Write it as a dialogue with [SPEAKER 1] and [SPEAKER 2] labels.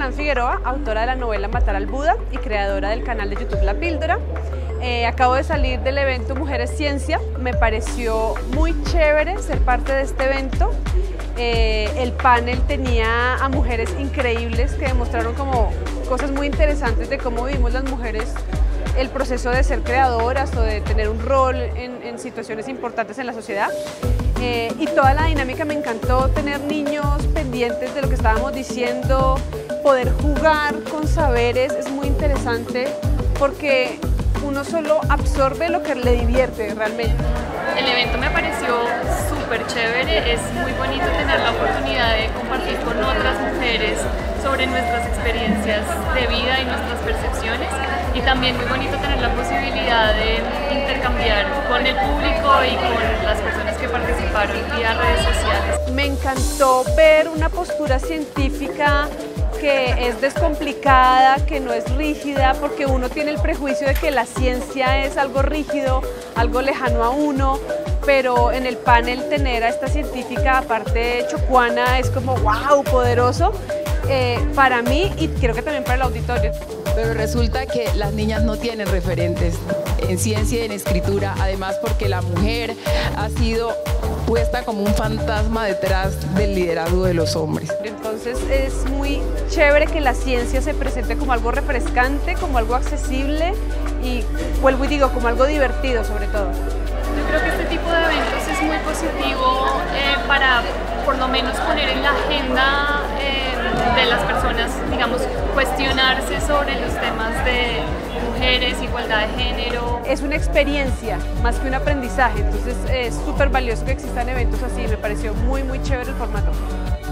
[SPEAKER 1] Hanan Figueroa, autora de la novela Matar al Buda y creadora del canal de YouTube La Píldora. Acabo de salir del evento Mujeres Ciencia, me pareció muy chévere ser parte de este evento. El panel tenía a mujeres increíbles que demostraron como cosas muy interesantes de cómo vivimos las mujeres el proceso de ser creadoras o de tener un rol en situaciones importantes en la sociedad. Y toda la dinámica me encantó, tener niños pendientes de lo que estábamos diciendo, poder jugar con saberes es muy interesante porque uno solo absorbe lo que le divierte realmente.
[SPEAKER 2] El evento me pareció súper chévere, es muy bonito tener la oportunidad de compartir con otras mujeres sobre nuestras experiencias de vida y nuestras percepciones, y también muy bonito tener la posibilidad de intercambiar con el público y con las personas que participaron vía redes sociales.
[SPEAKER 1] Me encantó ver una postura científica que es descomplicada, que no es rígida, porque uno tiene el prejuicio de que la ciencia es algo rígido, algo lejano a uno, pero en el panel tener a esta científica, aparte chocuana, es como wow, poderoso para mí y creo que también para el auditorio.
[SPEAKER 3] Pero resulta que las niñas no tienen referentes en ciencia y en escritura, además porque la mujer ha sido puesta como un fantasma detrás del liderazgo de los hombres.
[SPEAKER 1] Entonces es muy chévere que la ciencia se presente como algo refrescante, como algo accesible y, vuelvo y digo, como algo divertido sobre todo.
[SPEAKER 2] Yo creo que este tipo de eventos es muy positivo para por lo menos poner en la agenda de las personas, digamos, cuestionarse sobre los temas de mujeres, igualdad de género.
[SPEAKER 1] Es una experiencia más que un aprendizaje, entonces es súper valioso que existan eventos así, me pareció muy chévere el formato.